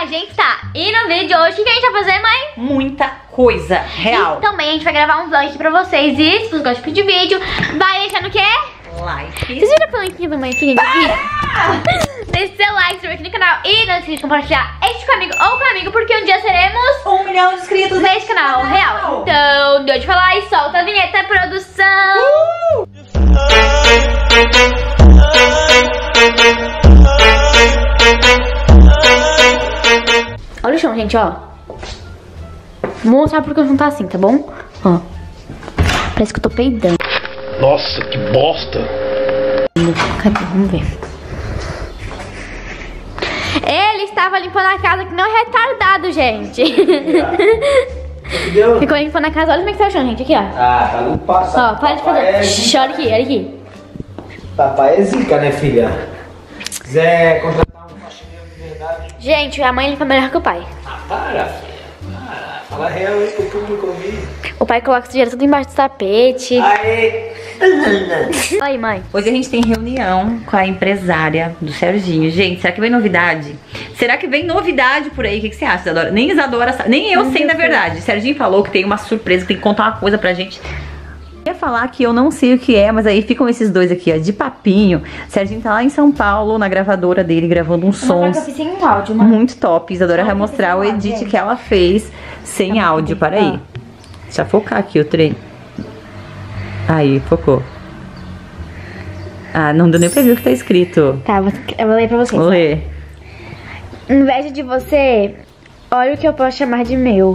gente tá. E no vídeo de hoje, o que a gente vai fazer, mãe? Muita coisa real. E também a gente vai gravar um vlog pra vocês. E se vocês gostam de vídeo, vai deixando o quê? Like. Vocês viram a plantinha da mãe aqui? Deixe seu like, se inscreva aqui no canal e não esqueça de compartilhar este com amigo ou com amigo, porque um dia seremos 1 milhão de inscritos neste canal real. Então, deu de falar e solta a vinheta, produção. Olha o chão, gente, ó. Vou mostrar porque o chão tá assim, tá bom? Ó. Parece que eu tô peidando. Nossa, que bosta! Cadê? Vamos ver. Ele estava limpando a casa que não é retardado, gente. Ficou limpando a casa. Olha como é que tá o chão, gente. Aqui, ó. Ah, tá no passado. Ó, para de fazer. Shhh, olha aqui, olha aqui. Papai é zica, né, filha? Se quiser contratar um faxineiro de verdade. Gente, a mãe limpa melhor que o pai. Ah, para, filha. Para. Fala real aí pro público ouvir. O pai coloca o dinheiro tudo embaixo do tapete. Aê! Aí, mãe. Hoje a gente tem reunião com a empresária do Serginho. Gente, será que vem novidade? Será que vem novidade por aí? O que você acha, Isadora? Nem Isadora sabe, nem eu sei na verdade. Serginho falou que tem uma surpresa, que tem que contar uma coisa pra gente. Eu ia falar que eu não sei o que é, mas aí ficam esses dois aqui, ó, de papinho. Serginho tá lá em São Paulo, na gravadora dele, gravando uns sons sem áudio, mãe. muito top. Isadora vai mostrar o edit que ela fez sem áudio. Para aí. Deixa eu focar aqui o trem. Aí, focou. Ah, não deu nem pra ver o que tá escrito. Tá, eu vou ler pra vocês. Vou ler. Inveja de você, olha o que eu posso chamar de meu.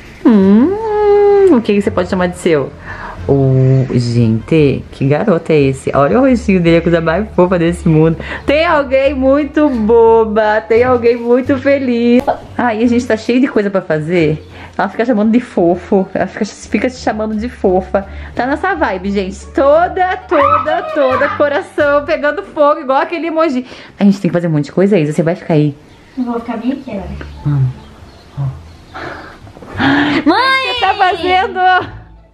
O que você pode chamar de seu? Gente, que garoto é esse? Olha o rostinho dele, a coisa mais fofa desse mundo. Tem alguém muito boba, tem alguém muito feliz. Aí a gente tá cheio de coisa pra fazer. Ela fica chamando de fofo, ela fica se chamando de fofa. Tá nessa vibe, gente. Toda coração pegando fogo, igual aquele emoji. A gente tem que fazer um monte de coisa, Isa. Você vai ficar aí. Eu vou ficar bem aqui, olha. Mãe! O que você tá fazendo?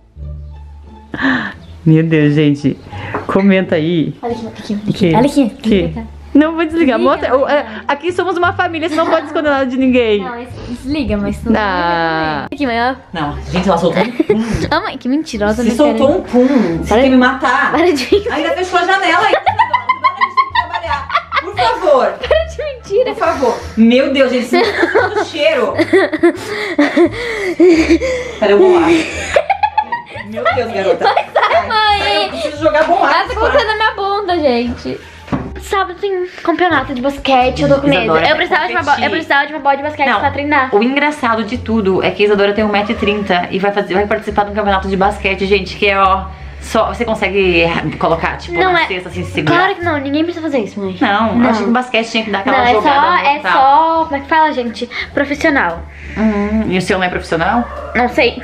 Meu Deus, gente. Comenta aí. Olha aqui, Que? olha aqui. Que? Não, vou desligar. Desliga, Mostra. Aqui somos uma família, você não pode esconder nada de ninguém. Não, desliga, mas não. Ah. Aqui, mãe, ó. Não, gente, ela soltou um pum. Ah, mãe, que mentirosa. Você né, soltou um pum. Você Para quer de- me matar? Para de... Ainda fechou a janela ainda. Agora a gente tem que trabalhar. Por favor. Para de mentira. Por favor. Meu Deus, gente, você não tá sentindo o cheiro. Cadê o bolacha? Meu Deus, garota. Mãe. Eu preciso jogar bolacha. Ela tá colocando na minha bunda, gente. Sábado tem campeonato de basquete, eu tô com medo. Isadora Eu precisava de uma bola de basquete Não, pra treinar. o engraçado de tudo é que a Isadora tem 1,30 m e vai participar de um campeonato de basquete, gente, que é, ó, só você consegue colocar, tipo, Não na é- cesta, assim, se segurar. Claro que não, ninguém precisa fazer isso, mãe. Não, eu acho que o basquete tinha que dar aquela Não, jogada é mortal. só, como é que fala, gente? Profissional. E o seu não é profissional? Não sei.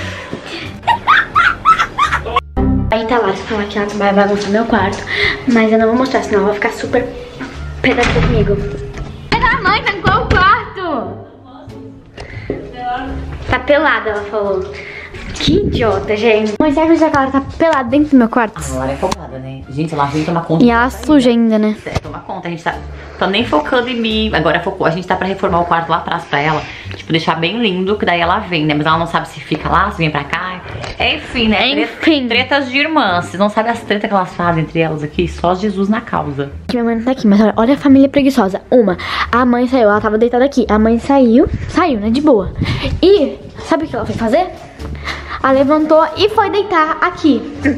Aí tá lá, se falar que ela vai bagunçar meu quarto. Mas eu não vou mostrar, senão ela vai ficar super pedida comigo. Mas a mãe tá em qual quarto? Tá pelada, ela falou. Que idiota, gente. Mãe, será que ela tá pelada dentro do meu quarto? Agora é folgada, né? Gente, ela veio tomar conta. E ela suja ainda, né? Toma conta, a gente tá nem focando em mim. Agora focou, a gente tá pra reformar o quarto lá atrás pra ela. Tipo, deixar bem lindo, que daí ela vem, né? Mas ela não sabe se fica lá, se vem pra cá. Enfim, né? Enfim. Tretas de irmãs. Vocês não sabem as tretas que elas fazem entre elas aqui? Só Jesus na causa. Que minha mãe não tá aqui, mas olha a família preguiçosa. A mãe saiu, ela tava deitada aqui. A mãe saiu, né? De boa. E sabe o que ela foi fazer? Ela levantou e foi deitar aqui.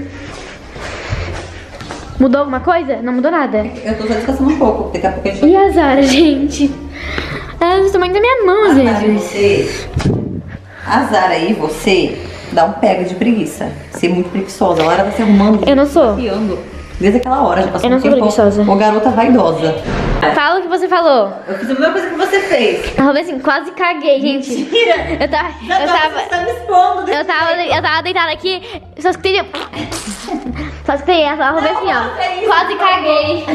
Mudou alguma coisa? Não mudou nada. Eu tô só descansando um pouco, daqui a pouco a gente... E a Zara, gente? Ela é do tamanho da minha mão, às vezes. A Zara e você dá um pega de preguiça. Ser muito preguiçosa. Ela vai se arrumando. Eu não sou. Desde aquela hora, já passou Eu não um sou tempo. preguiçosa. Ô, garota vaidosa. Fala o que você falou. Eu fiz a mesma coisa que você fez. Eu falei assim, quase caguei, gente. Mentira! Eu tava Você tá me expondo. eu tava deitada aqui, só escutei essa, ela falou assim, ó. Quase caguei.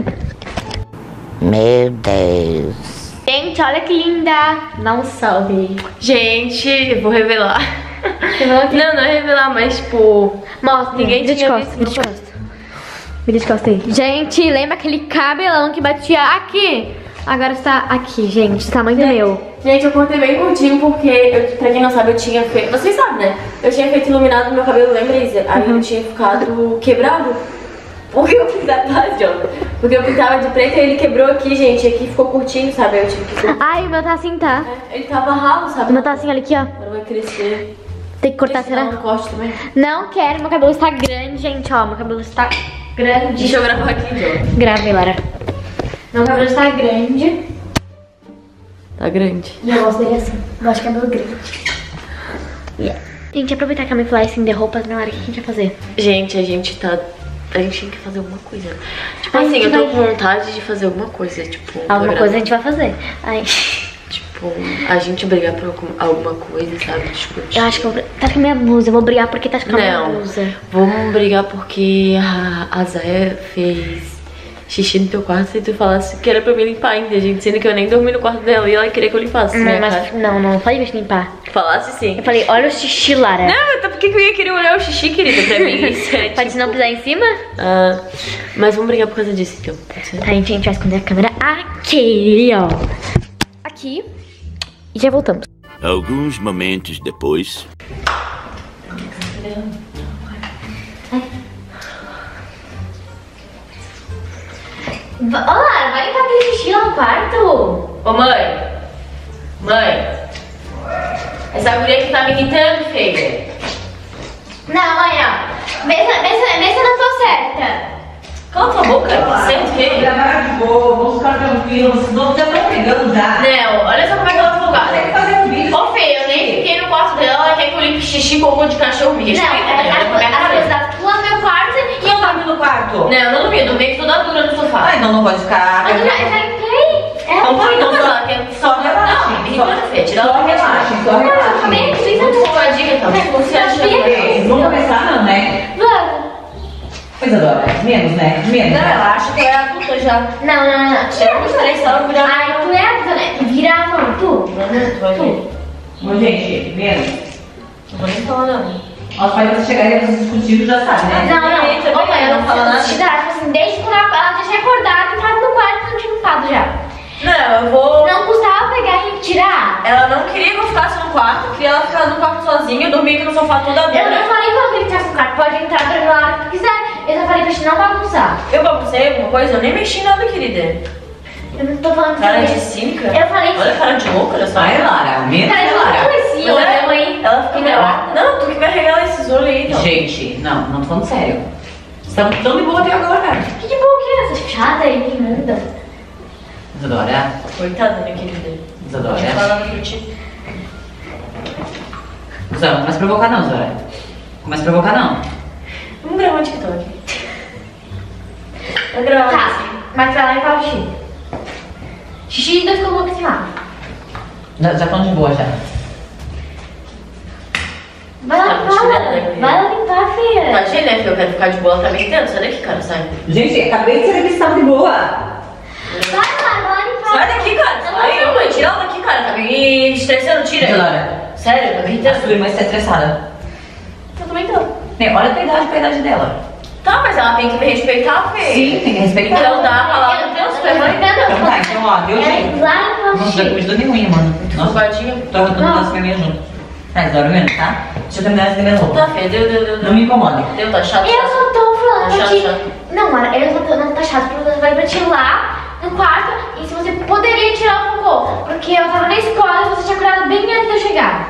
Meu Deus. Gente, olha que linda. Dá um salve. Gente, eu vou revelar. Não, Não é revelar, mas tipo... mostra. Ninguém vira de tinha costas, visto, vira de costas. Vira de costas aí. Gente, lembra aquele cabelão que batia aqui? agora está aqui, gente, tamanho do meu. Gente, eu cortei bem curtinho porque, pra quem não sabe, eu tinha feito... Vocês sabem, né? Eu tinha feito iluminado no meu cabelo, lembra, Isa? Aí eu tinha ficado quebrado. Porque eu pintava de preto e ele quebrou aqui, gente. Aqui ficou curtinho, sabe? Aí eu tive que... Ai, o meu tá assim, tá? Ele tava ralo, sabe? O meu tá assim, olha aqui, ó. Agora vai crescer. Tem que cortar, será? Não, corte também. Não quero, meu cabelo está grande, gente, ó. Meu cabelo está grande. Deixa eu gravar aqui, então. Grave, Lara. Meu cabelo está grande. Tá grande. E eu gosto dele assim. Eu gosto de cabelo grande. Yeah. Gente, aproveitar que a minha assim de roupas, né, Lara? O que a gente vai fazer? Gente, a gente tem que fazer alguma coisa. Tipo Ai, assim, eu tô vai... com vontade de fazer alguma coisa, tipo... Alguma coisa a gente vai fazer. Ai... Tipo, a gente brigar por alguma coisa, sabe? Tipo, Eu acho que eu vou... Tá com a minha blusa, eu vou brigar porque tá com a minha blusa. Vamos brigar porque a Zaya fez xixi no teu quarto e tu falasse que era pra me limpar ainda, gente. Sendo que eu nem dormi no quarto dela e ela queria que eu limpasse. Não falei pra te limpar. Falasse sim. Eu falei, olha o xixi, Lara. Não, então por que eu ia querer olhar o xixi, querida, pra mim? Isso é, Pode não pisar em cima? Ah, mas vamos brigar por causa disso, então. Pode ser? Tá, gente, a gente vai esconder a câmera aqui, ó. Aqui. E já voltamos. Alguns momentos depois. Olá, vai limpar aquele xixi lá no quarto? Ô mãe! Mãe! Essa guria que tá me irritando, feia. Não, mãe, não. Vê se eu não tô certa. Cala tua boca, certo, feia? Gravar de boa, vamos ficar tranquilos, senão já estão pegando já. Não, olha só como é que ela tá folgada. Tem que fazer um vídeo. Ô, feia, eu nem fiquei no quarto dela, ela quer que eu limpe xixi com de cachorro. Me respeita, né? Olha como é que As ela coisas tá. da tua no meu quarto e eu dorme no quarto. Não, eu não dormi, eu dormi toda dura no sofá. Ai, não pode ficar. Mas eu já limpei. Então vai, Não, então ela quer só relaxem. Não, me irritando, feia, tira ela Só da minha relaxem, só Tá relaxem. bem aqui, Muito folgadinha, então. Você acha que... Vamos começar não, né? Vamos. Pois adora, menos, né? Menos. Não, ela acha que ela é adulta já. Não. Chega uns 3 anos, virar... Ai, tu é adulta, né? Vira a mão, tu. Tu vai ver. Ô, gente, menos. Não vou nem falar nada. Os pais vão chegar e vocês discutindo, já sabe, né? Não. Ô, mãe, eu não falo nada. Te Tipo assim, desde quando ela já tinha acordado, entrado no quarto e não tinha limpado já. Não, eu vou... Não custava pegar e tirar. Ela não queria que eu ficasse no quarto, queria ela ficar no quarto sozinha, eu dormia aqui no sofá toda Eu dura. não falei pra ela que ele ficasse no quarto, pode entrar pra lá a hora que quiser. Eu só falei pra gente não bagunçar. Eu baguncei alguma coisa? Eu nem mexi em nada, querida. Eu não tô falando Cara de que cínica. eu falei que... Olha a cara de louca, olha só. Vai, Lara, menos, Cara, eu Lara. não conhecia, Mas olha, mãe. Ela fica melhor. Não, tu que vai regalar esses olhos aí, então. Gente, não tô falando sério. Estamos tão de boa até agora. Que de boa que é essa chata aí, imunda? Isadora, Coitada, minha querida. Isadora. Não fala nada pra ti. Isadora, não começa a provocar não, Isadora. Começa a provocar não. Vamos gravar um TikTok. Vamos gravar Tá, assim. mas pra lá e pra o xixi. Xixi e 2 colocos assim lá. Já estão de boa já. Vai lá Tá, limpar, deixa eu ver, vai lá limpar, filha. Tadinha, né, que eu quero ficar de boa, ela tá me irritando. Sai daqui, cara, sai. Gente, acabei de saber que estavam de boa. Vai lá limpar. Sai daqui, cara. Sai, ô, mãe, tira ela daqui, cara. Tá me estressando, tira. Isadora, Sério, tá me a irritando. sua irmã está estressada. Eu também tô. Olha a idade dela. Tá, mas ela tem que me respeitar, Fê. Sim, tem que respeitar. Então dá a palavra de Deus, Fê. Então tá, então ó, deu jeito. Vai limpar o Não vai xixi. comer de dormir, mano. Nossa, Folgadinha. tô arrotando as minhas junto. Tá, Isadora, menos, tá? Deixa eu terminar essa minha roupa. Tá, Fê, deu. Não me incomode. Deu, tá chato. Eu só tô falando Tá chato, que... chato. Não, Mara, eu só tô... Não tá chato, porque você vai pra te lá no quarto e se você poderia tirar o cocô. Porque eu tava na escola e você tinha acordado bem antes de eu chegar.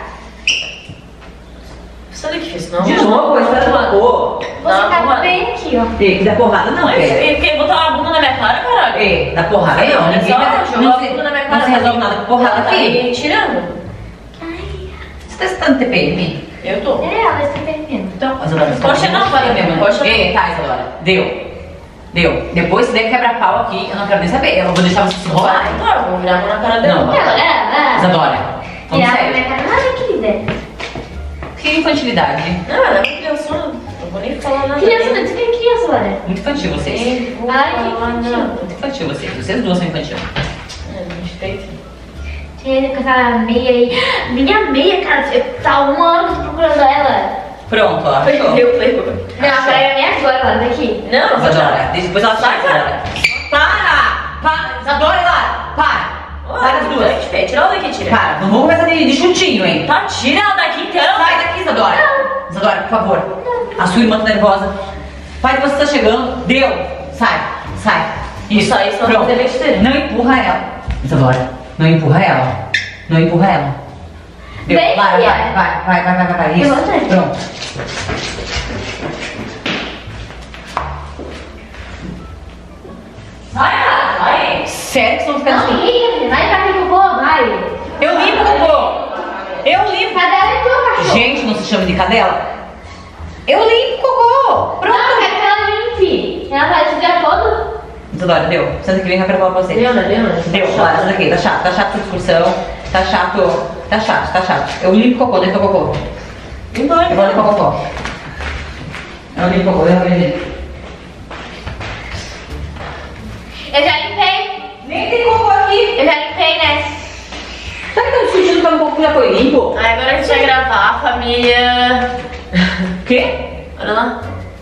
Sai daqui, Fê, senão... De novo, a história do cocô. Você Não, tava mano. bem aqui, ó. Ei, dá porrada não, Mas Fê. quem botar uma bunda na minha cara, caralho? Ei, dá porrada Ei, não. olha Ninguém só, vai... jogou Não a se, bunda na minha não cara. se resolve nada com porrada Tá aqui. me tirando. Você tá citando TPM? Eu tô. É, ela está perdendo. Então, Isadora, você Poxa, não, para mesmo. Poxa, Ei, tá, Isadora. Deu. Depois você deve quebrar pau aqui, eu não quero nem saber. Eu vou deixar você se enrolar. Tá, vou virar a mão na cara dela. Não. Ela. Isadora, vamos Virar pra sério. minha cara. Nada, querida. Que infantilidade. Não, ela é muito criança. Não vou nem falar nada. Criança, não diz que é criança, Laura. Muito infantil vocês. Nem vou Ai, que falar infantil. nada. Muito infantil vocês. Vocês duas são infantil. É, respeito. Tinha com essa meia aí. Minha meia, cara. Tá um ano que eu tô procurando ela. Pronto, ó. Achou. Perdeu o Playboy. Não, pega a minha agora, Laura, daqui. Não, vou Isadora, depois ela sai, Sai, Isadora. Para! Isadora, lá! Sai das duas. Tira ela daqui, tira. Para, não vamos começar de chutinho, hein? Tá, tira ela daqui então. Sai daqui, Isadora. Isadora, por favor. A sua irmã tá nervosa. Pai, você tá chegando. Deu. Sai. Isso. Sai, só Pronto. fazer besteira. Não empurra ela. Isadora, não empurra ela. Não empurra ela. Deu. Vem, Vai. Isso. Levanta. Pronto. Vai. Sério que vocês vão ficar assim? Vai pra aqui, cocô, vai. Eu limpo, cocô. Eu limpo. Cadela é tua, cachorro. Gente, não se chama de cadela? Eu limpo, cocô. Pronto. Não, quer que ela limpe. Ela faz o dia todo. Isadora, deu. Senta aqui, vem cá pra falar pra você. Deu, né? Deu, Lara, senta aqui. Tá chato essa discussão. Tá chato. Eu limpo cocô, deixa o cocô. Eu vou limpar o cocô. Eu limpo o cocô, deixa eu ver. Eu já limpei. Nem tem cocô aqui. Eu já limpei, né? Sabe que eu tô discutindo pra um pouco já foi limpo? Aí agora a gente vai gravar a família. Quê? Olha lá.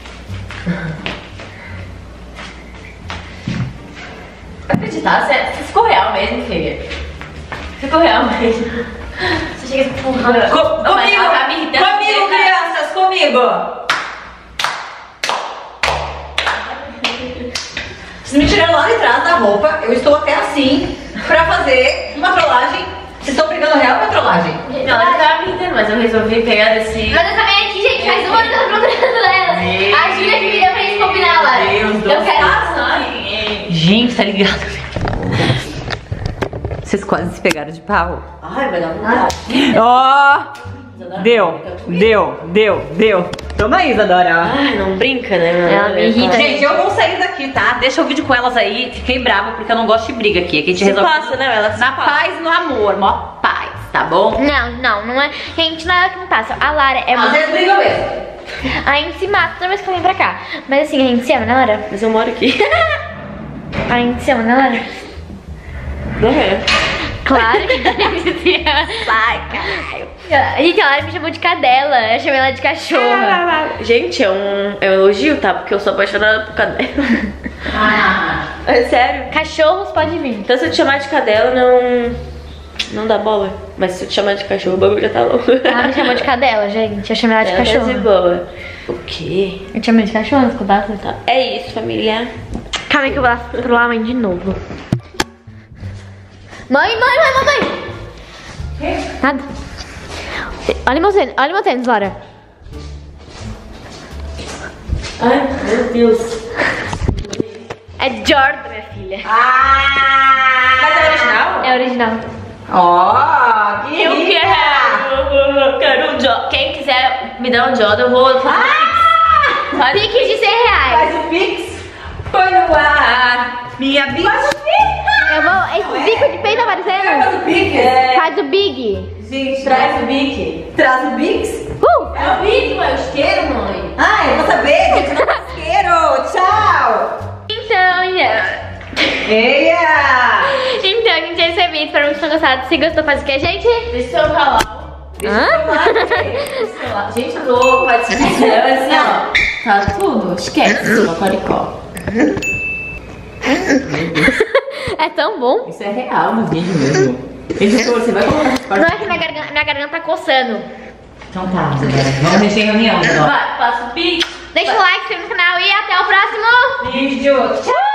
Vai acreditar? Você ficou real mesmo, filha? Ficou real mesmo. Você chega empurrando. Comigo, tá me irritando. comigo, crianças, comigo. Vocês me tiraram lá de trás da roupa. Eu estou até assim pra fazer uma trollagem. Vocês estão brigando real ou é trollagem? Não, ela tava me irritando, mas eu resolvi pegar desse. Mas eu também aqui, gente, faz uma hora que eu tô procurando ela. A Júlia que me deu pra gente combinar, Lara. Eu quero. Gente, tá ligado? Vocês quase se pegaram de pau. Ai, vai dar vontade. Ó! Deu. Toma aí, Isadora. Ai, não brinca, né, mano? Ela me irrita. Gente, eu vou sair daqui, tá? Deixa o vídeo com elas aí. Fiquei brava porque eu não gosto de briga aqui. Aqui a gente Se resolve passa, né? Ela se na passa. paz e no amor. Mó paz, tá bom? Não é. Gente, não é ela que me passa. A Lara é Às muito. vezes brigam mesmo. A gente se mata toda vez que ela vem pra cá. Mas assim, a gente se ama, né, Lara? Mas eu moro aqui. A gente se ama, né, Lara? Não é. Claro que a gente se ama. Sai, caralho. Gente, a Lara me chamou de cadela. Eu chamei ela de cachorra. Gente, é um elogio, tá? Porque eu sou apaixonada por cadela. É sério. Cachorros pode vir. Então se eu te chamar de cadela, não dá bola. Mas se eu te chamar de cachorro, o bagulho já tá louco. Ela me chamou de cadela, gente. Eu chamei ela de Ela é de cachorra. boa. O quê? Eu te chamei de cachorra, não escutar? Tá. É isso, família. Calma aí que eu vou lá pro a mãe de novo. Mãe! Nada. Olha meu tênis, Lara. Ai, meu Deus. É Jordan, minha filha. Mas é original? É original. Ó, que Eu rica. quero um Jordan. Quem quiser me dar um Jordan, eu vou fazer Faz Pique de R$100. Faz o pix. Põe no ar. Minha bica. Faz o pix. Eu vou. Esse bico de peito tá Faz aparecendo? o pix. Faz o big. Gente, Traz o bique. traz o pix. É o bique, mãe. O isqueiro, mãe. Ai, eu vou saber, gente. Eu não isqueiro. Tchau. Então, Eia. gente, esse é o vídeo. Espero que vocês tenham gostado. Se gostou, faz o que, gente? Deixa o seu canal. Hã? Gente, eu tô participando assim, ó. Tá tudo. Esquece, seu Cocoricó. É tão bom. Isso é real no vídeo mesmo. Editor, você vai colocar. Não é que minha garganta tá coçando. Então tá, vamos mexer em reunião. Vai, passa o pique. Deixa o like, se inscreve no canal e até o próximo Vídeo. Tchau.